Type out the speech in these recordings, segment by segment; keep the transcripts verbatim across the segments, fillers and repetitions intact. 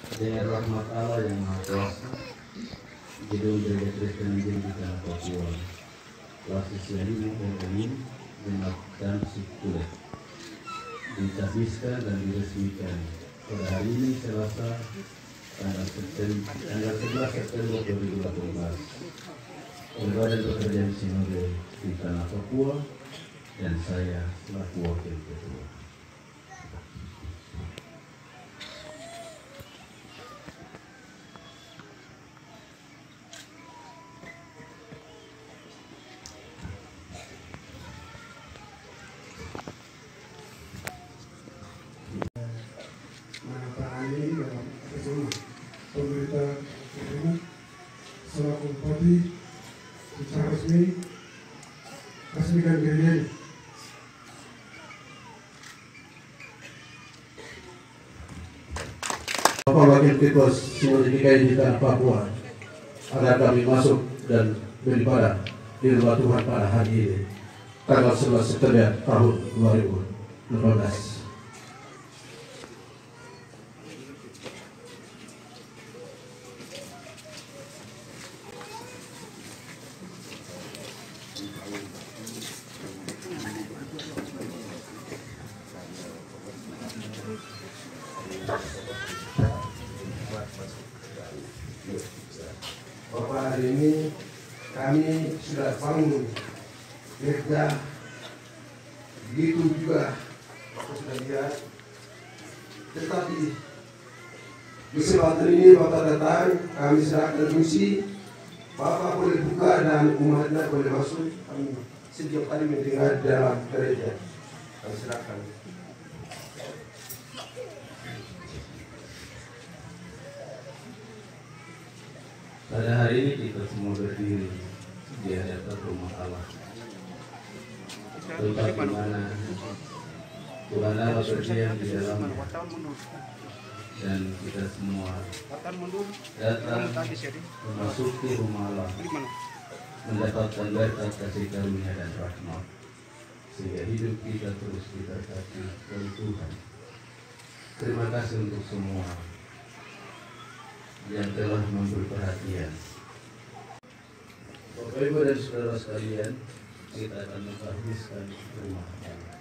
Dengan rahmat Allah yang Maha Kuasa, gedung Gereja Kristen Injil di Tanah Papua, Lasis Yahini Pembenin dan Sikulet ditabiskan dan diresmikan pada hari ini Selasa tanggal sebelas September dua ribu delapan belas oleh Badan Pekerjaan Sinode di Tanah Papua dan saya selaku wakil ketua. Pemerintah Republik selaku bupati secara resmi resmikan gereja ini. Bapak Wakil Ketua Sinode D K I di Tanah Papua, agar kami masuk dan beribadah di rumah Tuhan pada hari ini, tanggal sebelas September tahun dua ribu delapan belas. Bapak, hari ini kami sudah bangun gereja, begitu juga Bapak sudah lihat. Tetapi di kesempatan ini Bapak datang, kami serahkan misi. Bapak boleh buka dan umatnya boleh masuk. Kami setiap kali mendengar dalam gereja, kami serahkan. Pada hari ini kita semua berdiri di hadapan rumah Allah, tempat di mana Tuhan Allah berdiam di dalamnya, dan kita semua datang memasuki rumah Allah, mendapatkan berkat kasih karunia dan rahmat, sehingga hidup kita terus diberkati oleh Tuhan. Terima kasih untuk semua yang telah memberi perhatian. Bapak Ibu dan saudara sekalian, kita akan mentahbiskan rumah Allah.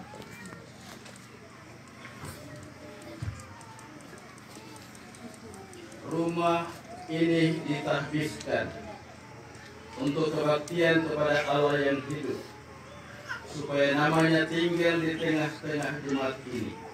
Rumah ini ditahbiskan untuk kebaktian kepada Allah yang hidup, supaya namanya tinggal di tengah-tengah jemaat ini.